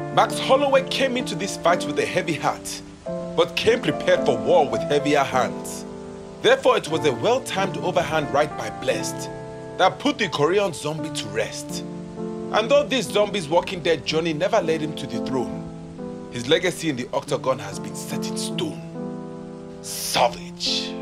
Max Holloway came into this fight with a heavy heart, but came prepared for war with heavier hands. Therefore, it was a well-timed overhand right by Blessed that put the Korean zombie to rest. And though this zombie's Walking Dead journey never led him to the throne, his legacy in the octagon has been set in stone. Savage.